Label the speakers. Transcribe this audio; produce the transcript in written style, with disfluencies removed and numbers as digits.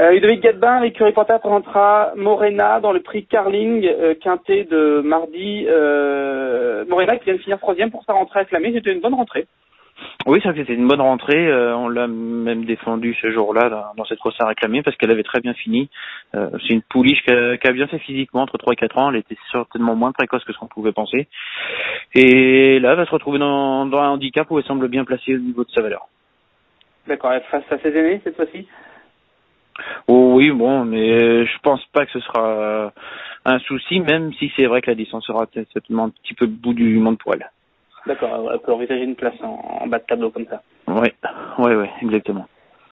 Speaker 1: Ludovic Gadbin, l'écurie Panther présentera Morena dans le prix Carling quintet de mardi. Morena qui vient de finir 3e pour sa rentrée acclamée. C'était une bonne rentrée.
Speaker 2: Oui, ça c'était une bonne rentrée. On l'a même défendue ce jour-là dans cette course à réclamer parce qu'elle avait très bien fini. C'est une pouliche qui a bien fait physiquement entre 3 et 4 ans. Elle était certainement moins précoce que ce qu'on pouvait penser. Et là, elle va se retrouver dans un handicap où elle semble bien placée au niveau de sa valeur.
Speaker 1: D'accord, face à ses aînés cette fois-ci.
Speaker 2: Oh oui, bon, mais je pense pas que ce sera un souci, même si c'est vrai que la distance sera certainement un petit peu le bout du monde pour elle.
Speaker 1: D'accord, elle peut envisager une place en bas de tableau comme ça.
Speaker 2: Oui, exactement.